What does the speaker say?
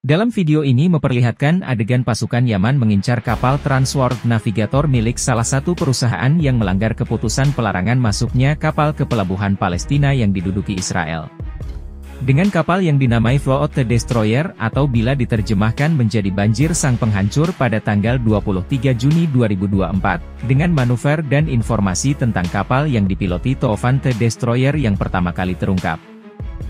Dalam video ini memperlihatkan adegan pasukan Yaman mengincar kapal Transworld Navigator milik salah satu perusahaan yang melanggar keputusan pelarangan masuknya kapal ke pelabuhan Palestina yang diduduki Israel. Dengan kapal yang dinamai Float the Destroyer atau bila diterjemahkan menjadi Banjir Sang Penghancur pada tanggal 23 Juni 2024, dengan manuver dan informasi tentang kapal yang dipiloti Toofan the Destroyer yang pertama kali terungkap.